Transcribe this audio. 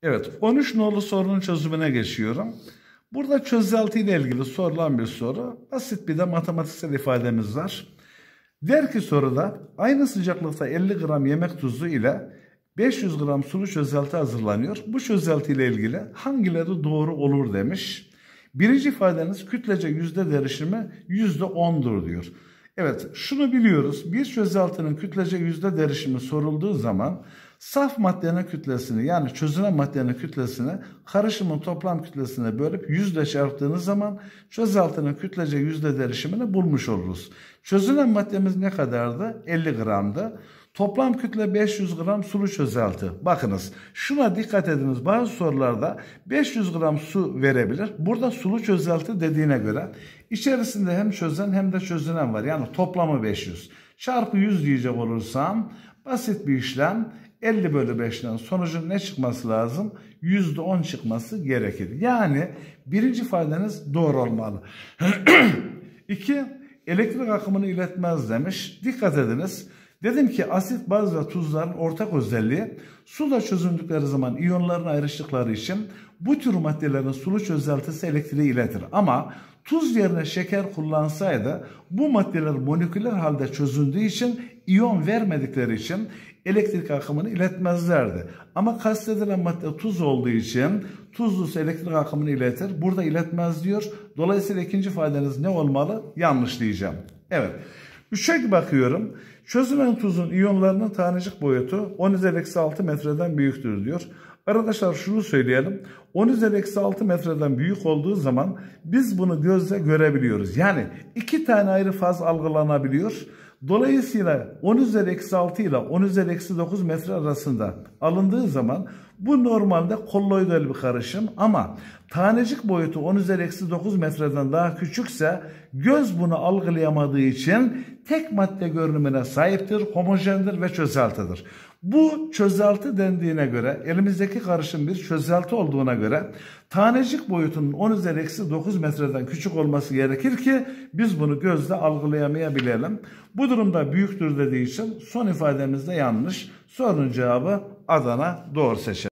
Evet, 13 nolu sorunun çözümüne geçiyorum. Burada çözelti ile ilgili sorulan bir soru. Basit bir de matematiksel ifademiz var. Der ki soruda aynı sıcaklıkta 50 gram yemek tuzu ile 500 gram sulu çözelti hazırlanıyor. Bu çözelti ile ilgili hangileri doğru olur demiş. Birinci ifadeniz kütlece yüzde derişimi %10'dur diyor. Evet, şunu biliyoruz. Bir çözeltinin kütlece yüzde derişimi sorulduğu zaman saf maddenin kütlesini, yani çözünen maddenin kütlesini karışımın toplam kütlesine bölüp yüzle çarptığınız zaman çözeltinin kütlece yüzde derişimini bulmuş oluruz. Çözünen maddemiz ne kadardı? 50 gramdı. Toplam kütle 500 gram sulu çözelti. Bakınız, şuna dikkat ediniz. Bazı sorularda 500 gram su verebilir. Burada sulu çözelti dediğine göre içerisinde hem çözen hem de çözünen var. Yani toplamı 500. Çarpı 100 diyecek olursam basit bir işlem. 50 bölü 5'ten sonucun ne çıkması lazım? %10 çıkması gerekir. Yani birinci ifadeniz doğru olmalı. 2. Elektrik akımını iletmez demiş. Dikkat ediniz. Dedim ki asit, baz ve tuzların ortak özelliği suda çözündükleri zaman iyonların ayrıştıkları için bu tür maddelerin sulu çözeltisi elektriği iletir. Ama tuz yerine şeker kullansaydı bu maddeler moleküler halde çözündüğü için iyon vermedikleri için elektrik akımını iletmezlerdi. Ama kastedilen madde tuz olduğu için tuzlusu elektrik akımını iletir. Burada iletmez diyor. Dolayısıyla ikinci ifadeniz ne olmalı? Yanlış diyeceğim. Evet. 3'e bakıyorum. Çözünen tuzun iyonlarının tanecik boyutu 10 üzeri eksi 6 metreden büyüktür diyor. Arkadaşlar şunu söyleyelim. 10 üzeri eksi 6 metreden büyük olduğu zaman biz bunu gözle görebiliyoruz. Yani iki tane ayrı faz algılanabiliyor. Dolayısıyla 10 üzeri eksi 6 ile 10 üzeri eksi 9 metre arasında alındığı zaman bu normalde kolloidal bir karışım, ama tanecik boyutu 10 üzeri eksi 9 metreden daha küçükse göz bunu algılayamadığı için tek madde görünümüne sahiptir, homojendir ve çözeltidir. Bu çözelti dendiğine göre, elimizdeki karışım bir çözelti olduğuna göre tanecik boyutunun 10 üzeri eksi 9 metreden küçük olması gerekir ki biz bunu gözle algılayamayabilelim. Bu durumda büyüktür dediği için son ifademiz de yanlış. Sorunun cevabı Adana, doğru seçenek.